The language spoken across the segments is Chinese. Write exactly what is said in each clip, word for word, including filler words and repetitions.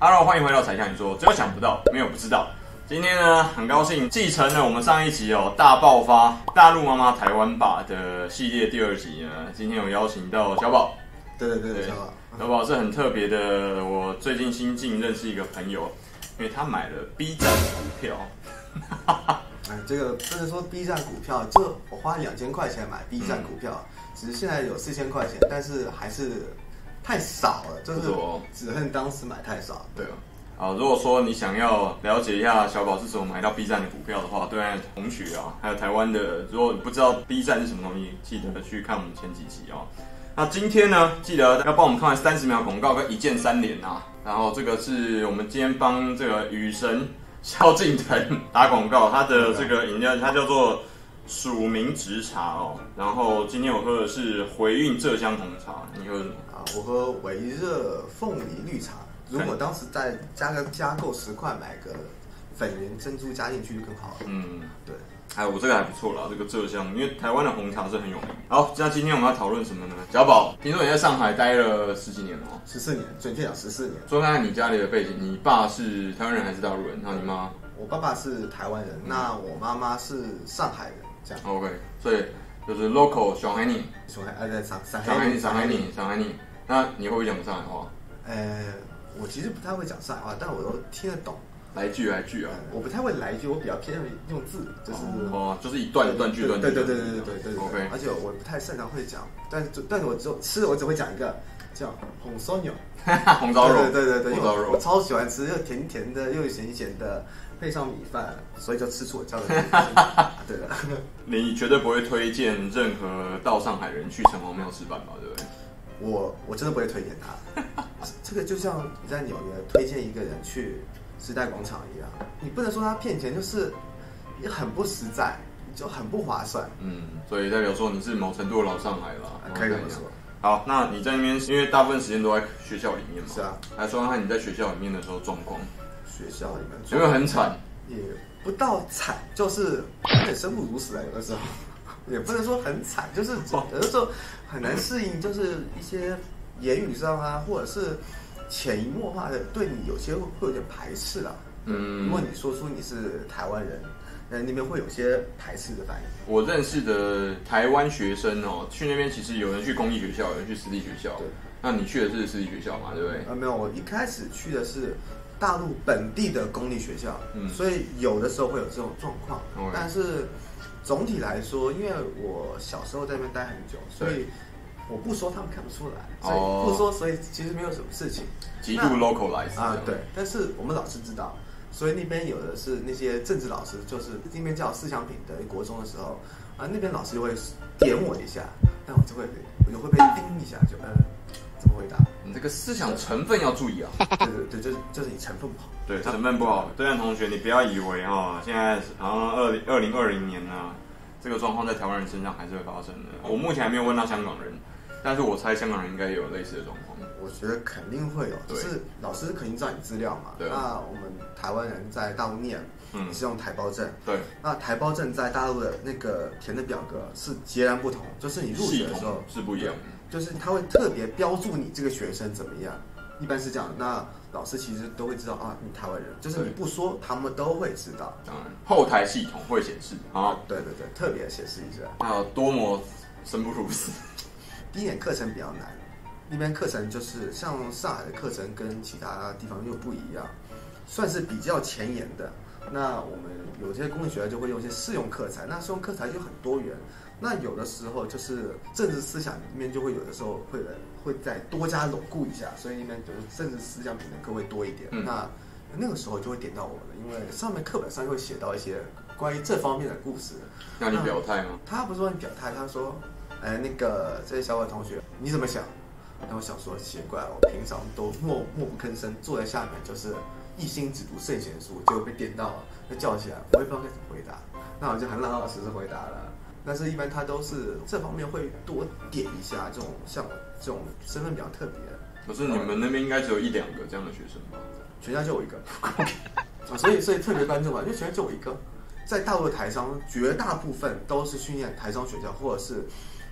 Hello， 欢迎回到彩象你说，只有想不到，没有不知道。今天呢，很高兴继承了我们上一集哦大爆发大陆妈妈台湾吧的系列第二集呢，今天有邀请到小宝。 对对对对，小宝， 小宝是很特别的，我最近新近认识一个朋友，因为他买了 B 站股票。 哎，这个不能说 B 站股票，就我花两千块钱买 B 站股票，嗯、只是现在有四千块钱，但是还是太少了，就是只恨当时买太少。 对啊。好，如果说你想要了解一下小宝是怎么买到 B 站的股票的话，对岸同学啊，还有台湾的，如果你不知道 B 站是什么东西，记得去看我们前几集哦。那今天呢，记得要帮我们看完三十秒广告跟一键三连啊。然后这个是我们今天帮这个雨神萧敬腾打广告，他的这个饮料它叫做署名直茶哦。然后今天我喝的是回韵蔗香红茶，你喝什么？ 啊，我喝微热凤梨绿茶。如果当时再加个加购十块，买个粉圆珍珠加进去就更好了。嗯，对。 哎，我这个还不错啦，这个蔗香，因为台湾的红茶是很有名。好，那今天我们要讨论什么呢？小宝，听说你在上海待了十几年了、哦， 十四年，准确讲十四年。 说看看你家里的背景，你爸是台湾人还是大陆人？然后你妈？ 我爸爸是台湾人，嗯、那我妈妈是上海人，这样。 OK， 所以就是 local 上海人， 上海，呃，上上海人，上海人，上海人。那你会不会讲上海话？ 呃。我其实不太会讲上海话，但我都听得懂。 来句来句啊！ 我不太会来句，我比较偏向用字，就是哦，就是一段一段句段句。 对对对对对对对。 OK。 而且我不太擅长会讲，但是但是我只有吃，我只会讲一个叫红烧牛， 红烧肉。 对对对对， 红烧肉。 我超喜欢吃，又甜甜的，又咸咸的，配上米饭，所以就吃出我家的。对的。 你绝对不会推荐任何到上海人去城隍庙吃饭吧？对不对？ 我我真的不会推荐他，这个就像你在纽约推荐一个人去时代广场一样，你不能说他骗钱，就是也很不实在，就很不划算。 嗯，所以代表说你是某程度的老上海了， 可以这么说。 好，那你在那边，因为大部分时间都在学校里面嘛， 是啊， 来说看你在学校里面的时候状况。 学校里面有没有很惨？ 也不到惨，就是有点生不如死啊，有的时候。也不能说很惨，就是有的时候很难适应，就是一些言语上啊，或者是潜移默化的对你有些会有点排斥啊。嗯，如果你说出你是台湾人，那那边会有些排斥的反应。 我认识的台湾学生哦，去那边其实有人去公立学校，有人去私立学校。对，那你去的是私立学校嘛？对不对？ 啊，没有，我一开始去的是大陆本地的公立学校，嗯，所以有的时候会有这种状况，嗯、但是。总体来说，因为我小时候在那边待很久，所以我不说他们看不出来，所以不说，所以其实没有什么事情。 极度 localize 啊，对。但是我们老师知道，所以那边有的是那些政治老师，就是那边叫思想品德国中的时候，啊，那边老师就会点我一下，但我就会我就会被叮一下，就呃，怎么回答？ 你这个思想成分要注意啊。 对对对，就是就是你成分不好。 对，成分不好。对岸同学，你不要以为哈，现在好像二零二零二零年呢，这个状况在台湾人身上还是会发生的。我目前还没有问到香港人，但是我猜香港人应该也有类似的状况。 我觉得肯定会有，就是老师肯定知道你资料嘛。对。那我们台湾人在大陆念，嗯，是用台胞证。对。那台胞证在大陆的那个填的表格是截然不同，就是你入学的时候是不一样的， 就是他会特别标注你这个学生怎么样。一般是这样，那老师其实都会知道啊，你台湾人，就是你不说，他们都会知道。 当然，后台系统会显示啊， 对对对，特别显示一下。 还有多么生不如死。 第一点课程比较难，那边课程就是像上海的课程跟其他地方又不一样，算是比较前沿的。那我们有些公立学校就会用一些试用课材，那试用课材就很多元。那有的时候就是政治思想里面就会有的时候会会再多加巩固一下，所以那边就是政治思想品的课会多一点。嗯、那那个时候就会点到我了，因为上面课本上就会写到一些关于这方面的故事。 那你表态吗？ 他不是说你表态，他说，哎，那个这些小伟同学你怎么想？然后我想说奇怪，我平常都默默不吭声，坐在下面就是一心只读圣贤书，结果被点到了，就叫起来，我也不知道该怎么回答。那我就很老老实实回答了。但是，一般他都是这方面会多点一下，这种像我这种身份比较特别。 可是你们那边应该只有一两个这样的学生吧？ 全家就我一个，啊，所以所以特别关注嘛，因为全家就我一个。在大陆的台商，绝大部分都是训练台商学校，或者是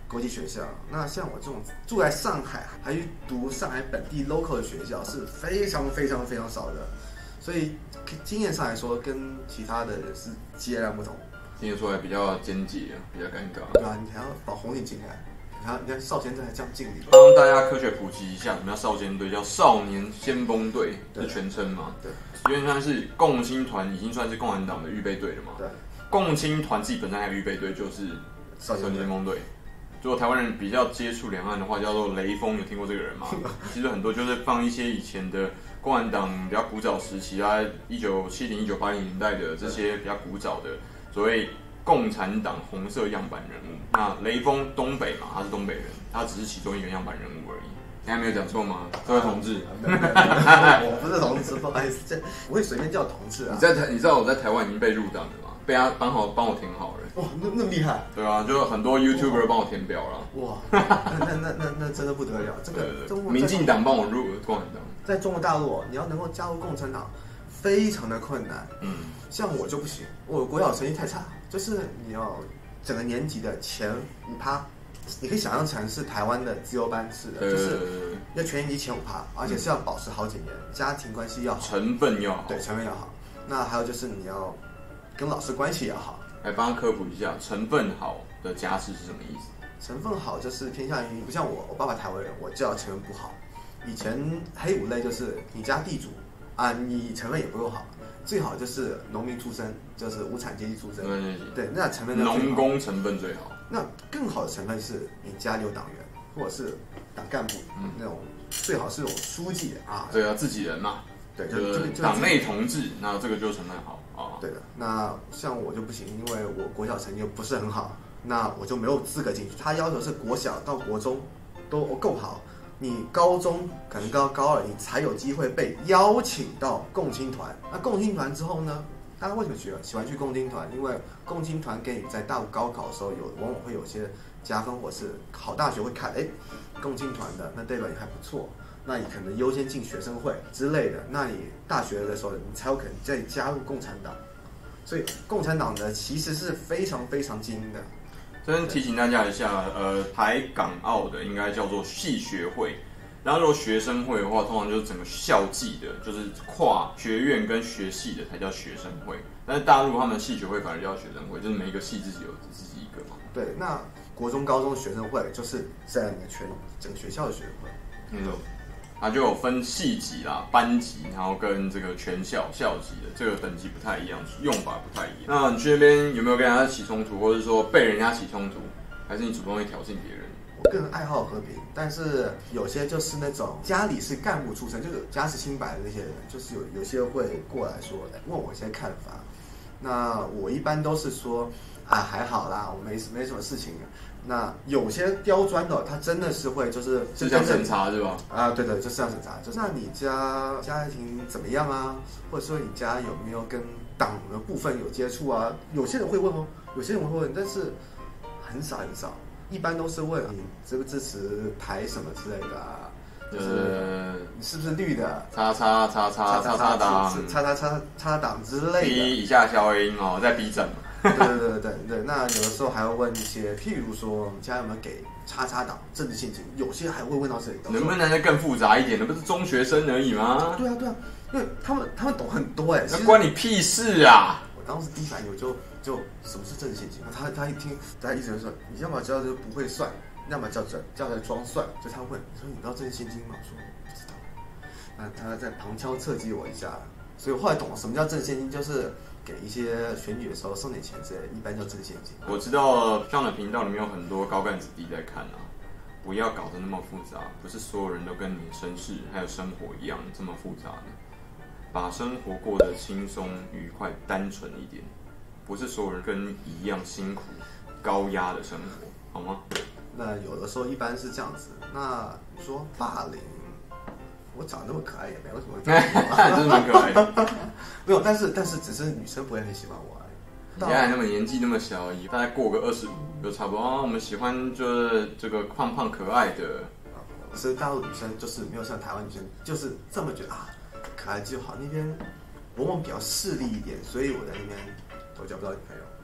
国际学校。那像我这种住在上海，还去读上海本地 local 的学校是非常非常非常少的，所以经验上来说，跟其他的是截然不同。 听得出来比较间接，比较尴尬。 对啊，你还要保红领进来，你看你看少先队还这样敬礼。 帮大家科学普及一下，什么叫少先队？叫少年先锋队，是全称嘛？ 对， 因为算是共青团，已经算是共产党的预备队了嘛。 对， 共青团自己本身还有预备队，就是少年先锋队。如果台湾人比较接触两岸的话，叫做雷锋，有听过这个人吗？其实很多就是放一些以前的共产党比较古早时期啊，一九七零、一九八零年代的这些比较古早的所谓共产党红色样板人物。那雷锋东北嘛，他是东北人，他只是其中一个样板人物而已。你还没有讲错吗？各位同志， 我不是同志，不好意思，这我会随便叫同志啊。 你在台，你知道我在台湾已经被入党了吗？被他帮好帮我填好了。 哇，那那么厉害？ 对啊，就很多 YouTuber 帮我填表了。 哇，那那那那那真的不得了，这个中国民进党帮我入共产党。 在中国大陆，你要能够加入共产党，非常的困难。 嗯， 像我就不行，我国小成绩太差，就是你要整个年级的前五趴，你可以想象成是台湾的自由班式的，就是要全年级前五趴，而且是要保持好几年，家庭关系要好， 成分要好， 对，成分要好。那还有就是你要跟老师关系也好。 来帮他科普一下，成分好的家世是什么意思？ 成分好就是偏向于，不像我，我爸爸台湾人，我就要成分不好。以前黑五类就是你家地主啊，你成分也不够好，最好就是农民出身，就是无产阶级出身。对，对，那成分农工成分最好。 那更好的成分是你家里有党员，或者是党干部，嗯、那种最好是有书记啊。 对啊，自己人嘛。 对， 就是党内同志，那这个就成分好啊。 对的，那像我就不行，因为我国小成绩不是很好，那我就没有资格进去。他要求是国小到国中都够好，你高中可能高高二，你才有机会被邀请到共青团。那共青团之后呢？大家为什么喜欢喜欢去共青团？因为共青团给你在大陆高考的时候有往往会有些加分，或是考大学会看，哎，共青团的那代表你还不错。那你可能优先进学生会之类的，那你大学的时候你才有可能再加入共产党。所以共产党呢其实是非常非常精英的。 这边提醒大家一下，呃，台港澳的应该叫做系学会，然后如果学生会的话，通常就是整个校际的，就是跨学院跟学系的才叫学生会。但是大陆他们系学会反而叫学生会，就是每一个系自己有自己一个嘛。 对，那国中、高中学生会就是在你的全整个学校的学生会。 嗯。它就有分系级啦、班级，然后跟这个全校校级的这个等级不太一样，用法不太一样。那你去那边有没有跟人家起冲突，或者说被人家起冲突，还是你主动会挑衅别人？ 我个人爱好和平，但是有些就是那种家里是干部出身，就是家世清白的那些人，就是有有些会过来说，问我一些看法。那我一般都是说啊，还好啦，我没没什么事情。那有些刁钻的，他真的是会就是是想审查是吧？ 啊，对对，就是想审查。就是那你家家庭怎么样啊？或者说你家有没有跟党的部分有接触啊？有些人会问哦，有些人会问，但是很少很少，一般都是问你支不支持台什么之类的啊。就是你是不是绿的？ 叉叉叉叉叉叉党， 叉叉叉叉党之类的。 B 以下消音哦，在 B 站。 对对对对对，那有的时候还会问一些，譬如说你家有没有给叉叉党政治现金？有些还会问到这里。 能不能再更复杂一点？那不是中学生而已吗？ 对啊对啊，因为他们他们懂很多哎， 那关你屁事啊！ 我当时第一反应我就就什么是政治现金？他他一听，他一直就说你要么叫就不会算，要么叫叫叫他装算。就他问你说你知道政治现金吗？我说不知道。那他在旁敲侧击我一下，所以我后来懂了什么叫政治现金，就是给一些选举的时候送点钱之类的，一般叫政治现金。 我知道这样的频道里面有很多高干子弟在看啊，不要搞得那么复杂，不是所有人都跟你的身世还有生活一样这么复杂的，把生活过得轻松愉快、单纯一点，不是所有人跟你一样辛苦、高压的生活，好吗？ 那有的时候一般是这样子。那你说霸凌？我长得那么可爱也没有什么， 真的蛮可爱的。 没有，但是但是只是女生不会很喜欢我而已。 你现在那么年纪那么小而已，大概过个二十五就差不多。哦，我们喜欢就是这个胖胖可爱的。 所以大陆女生就是没有像台湾女生就是这么觉得啊，可爱就好。那边往往比较势利一点，所以我在那边都交不到女朋友。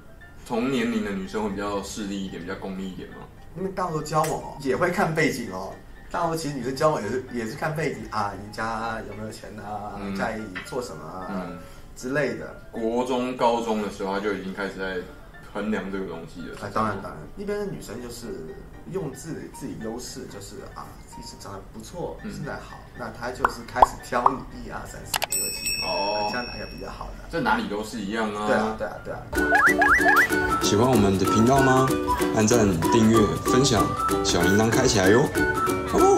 同年龄的女生会比较势利一点，比较功利一点吗？ 因为大多交往哦，也会看背景哦。大多其实女生交往也是也是看背景啊，你家有没有钱啊，嗯、家里做什么啊、嗯、之类的。 国中、高中的时候，他就已经开始在衡量这个东西了。 啊，当然当然，一边的女生就是用自己自己优势，就是啊，自己是长得不错，身材好，嗯、那她就是开始挑你一二三四五六七，哦，这样哪个比较好的？ 这哪里都是一样啊。 对啊对啊对啊。 喜欢我们的频道吗？按赞、订阅、分享，小铃铛开起来哟！哦。